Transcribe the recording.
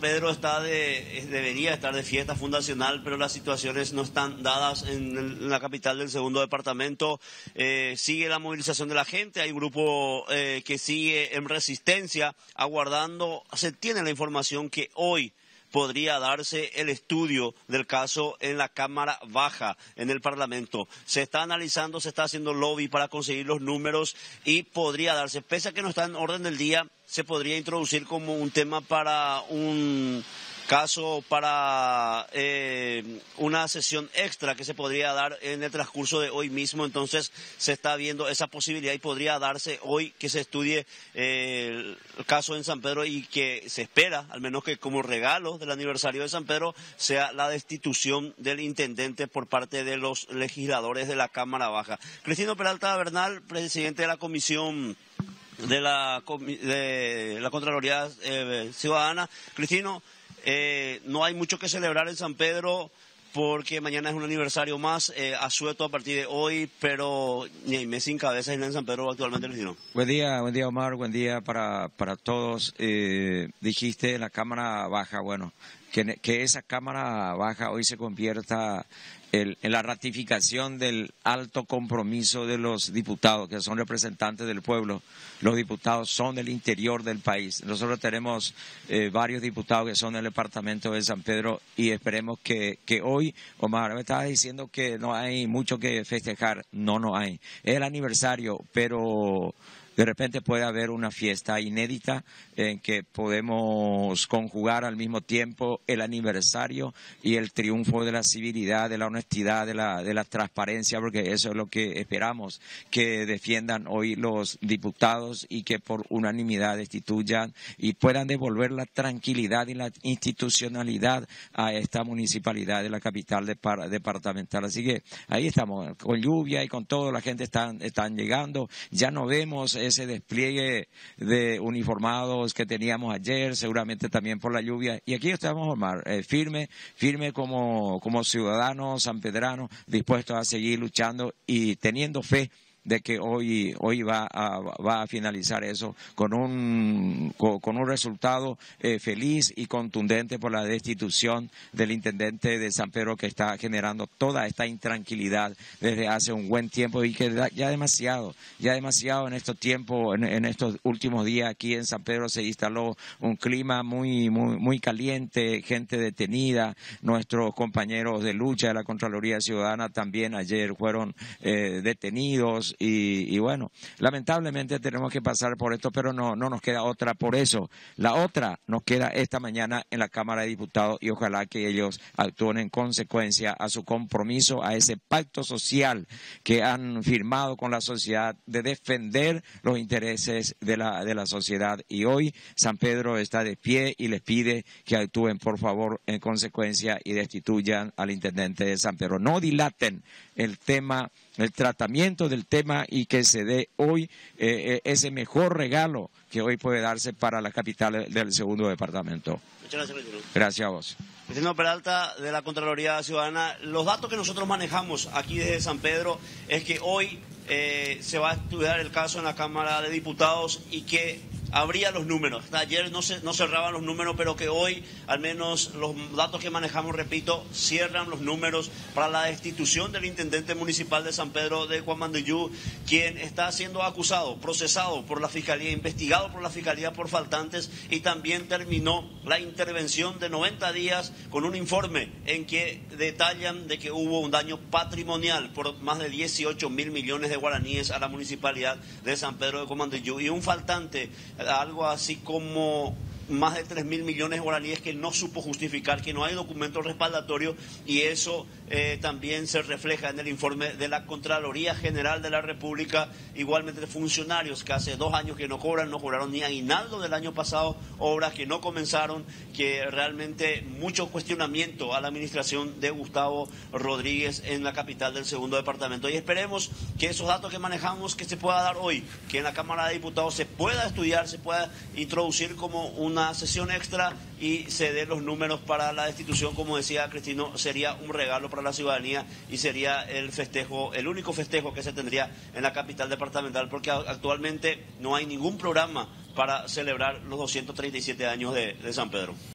Pedro debería estar de fiesta fundacional, pero las situaciones no están dadas en la capital del segundo departamento. Sigue la movilización de la gente, hay grupo que sigue en resistencia, aguardando. Se tiene la información que hoy podría darse el estudio del caso en la Cámara Baja, en el Parlamento. Se está analizando, se está haciendo lobby para conseguir los números y podría darse, pese a que no está en orden del día, se podría introducir como un tema para un caso, para una sesión extra que se podría dar en el transcurso de hoy mismo. Entonces se está viendo esa posibilidad y podría darse hoy que se estudie el caso en San Pedro, y que se espera, al menos que como regalo del aniversario de San Pedro, sea la destitución del intendente por parte de los legisladores de la Cámara Baja. Cristino Peralta Bernal, presidente de la Comisión de la Contraloría Ciudadana. Cristino, no hay mucho que celebrar en San Pedro porque mañana es un aniversario más, asueto a partir de hoy, pero ni hay mes sin cabeza en San Pedro actualmente, Cristino. Buen día Omar, buen día para todos. Dijiste en la Cámara Baja, bueno, que esa Cámara Baja hoy se convierta en la ratificación del alto compromiso de los diputados, que son representantes del pueblo. Los diputados son del interior del país. Nosotros tenemos varios diputados que son del departamento de San Pedro, y esperemos que hoy, Omar, me estabas diciendo que no hay mucho que festejar. No hay. Es el aniversario, pero de repente puede haber una fiesta inédita en que podemos conjugar al mismo tiempo el aniversario y el triunfo de la civilidad, de la honestidad, de la transparencia, porque eso es lo que esperamos que defiendan hoy los diputados, y que por unanimidad destituyan y puedan devolver la tranquilidad y la institucionalidad a esta municipalidad de la capital departamental. Así que ahí estamos, con lluvia y con todo, la gente están llegando. Ya no vemos ese despliegue de uniformados que teníamos ayer, seguramente también por la lluvia. Y aquí estamos, Omar, firme como ciudadanos sanpedranos, dispuestos a seguir luchando y teniendo fe de que hoy va a finalizar eso con un resultado feliz y contundente por la destitución del intendente de San Pedro, que está generando toda esta intranquilidad desde hace un buen tiempo, y que ya demasiado en estos tiempos, en estos últimos días aquí en San Pedro se instaló un clima muy caliente, gente detenida. Nuestros compañeros de lucha de la Contraloría Ciudadana también ayer fueron detenidos. Y bueno, lamentablemente tenemos que pasar por esto, pero no nos queda otra. Por eso, la otra nos queda esta mañana en la Cámara de Diputados, y ojalá que ellos actúen en consecuencia a su compromiso, a ese pacto social que han firmado con la sociedad de defender los intereses de la sociedad. Y hoy San Pedro está de pie y les pide que actúen, por favor, en consecuencia y destituyan al intendente de San Pedro. No dilaten el tratamiento del tema, y que se dé hoy ese mejor regalo que hoy puede darse para la capital del segundo departamento. Muchas gracias, Cristino. Gracias a vos. Cristino Peralta, de la Contraloría Ciudadana. Los datos que nosotros manejamos aquí desde San Pedro es que hoy se va a estudiar el caso en la Cámara de Diputados, y que habría los números. Hasta ayer no cerraban los números, pero que hoy, al menos los datos que manejamos, repito, cierran los números para la destitución del intendente municipal de San Pedro de Cuamanduyú, quien está siendo acusado, procesado por la Fiscalía, investigado por la Fiscalía por faltantes, y también terminó la intervención de 90 días con un informe en que detallan de que hubo un daño patrimonial por más de 18 mil millones de guaraníes a la municipalidad de San Pedro de Cuamanduyú, y un faltante algo así como más de 3.000 millones de guaraníes que no supo justificar, que no hay documento respaldatorio, y eso también se refleja en el informe de la Contraloría General de la República. Igualmente funcionarios que hace 2 años que no cobraron ni aguinaldo del año pasado, obras que no comenzaron, que realmente mucho cuestionamiento a la administración de Gustavo Rodríguez en la capital del segundo departamento. Y esperemos que esos datos que manejamos, que se pueda dar hoy, que en la Cámara de Diputados se pueda estudiar, se pueda introducir como una sesión extra y se den los números para la destitución. Como decía Cristino, sería un regalo para la ciudadanía y sería el festejo, el único festejo que se tendría en la capital departamental, porque actualmente no hay ningún programa para celebrar los 237 años de San Pedro.